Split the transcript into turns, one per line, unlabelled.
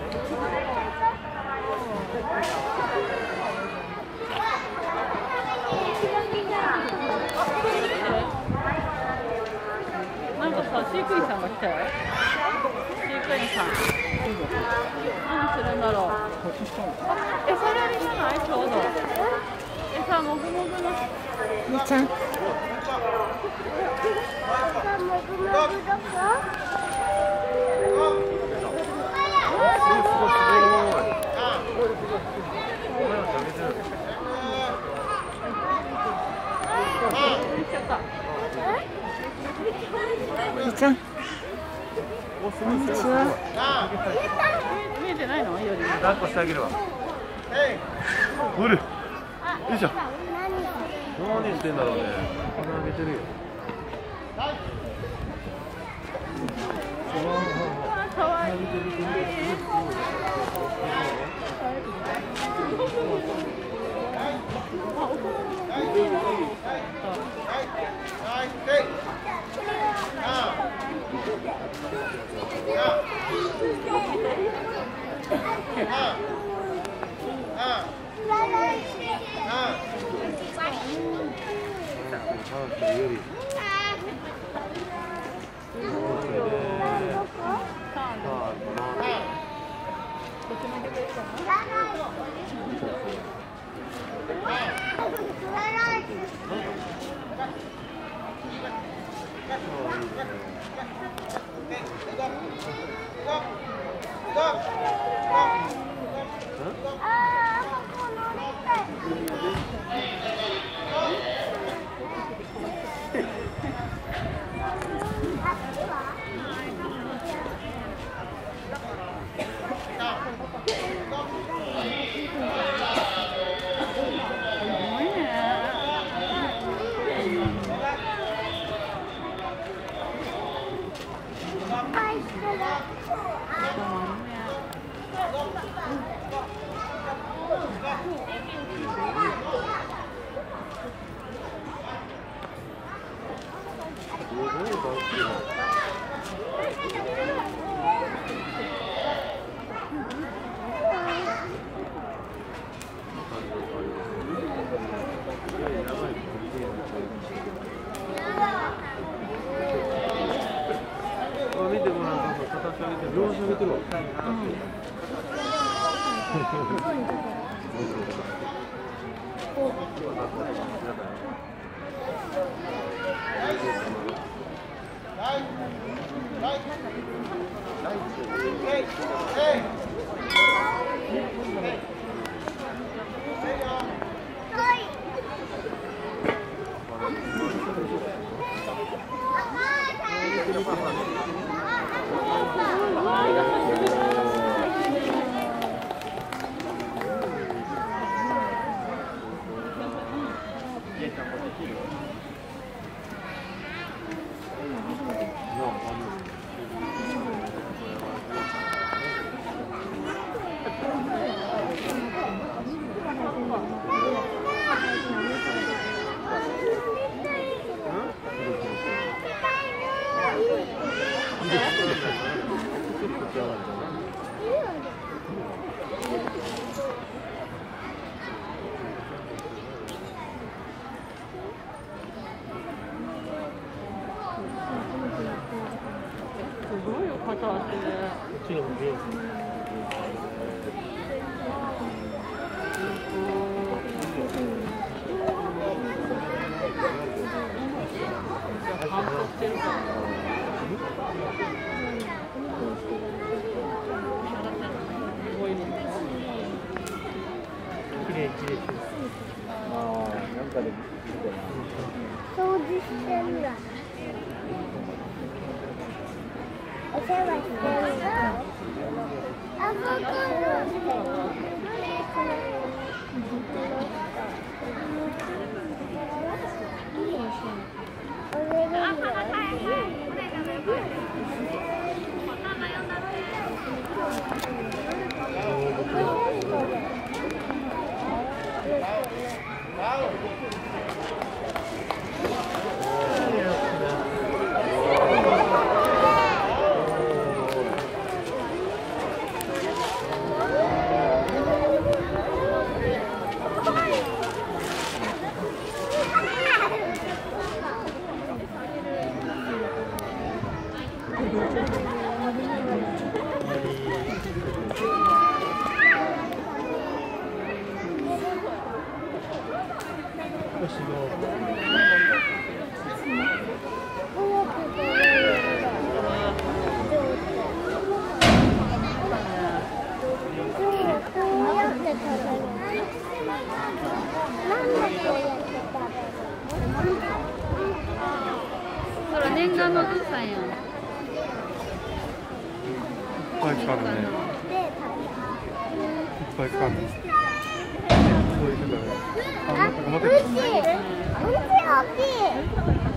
なんかさ、飼育員さんが来たよ。飼育員さん。何するんだろう。餌やりじゃない？ちょうど。餌もぐもぐの。
みーちゃん。
もぐもぐどこ？
みーちゃん。こんにちは。
見えてないの？より。
抱っこしてあげるわ。おる。よいしょ。何してんだろうね。鼻あげてるよ。
かわいい。
見てごらん、片足上げてる。両足上げてるわ。
すごいよ、片足で。
掃除してんだ。お世話してるの？あそこ
のお父さんやん。
いっぱい使うね。
で、
いっぱい使うね。そういうことだね。あ、
うんち大きい。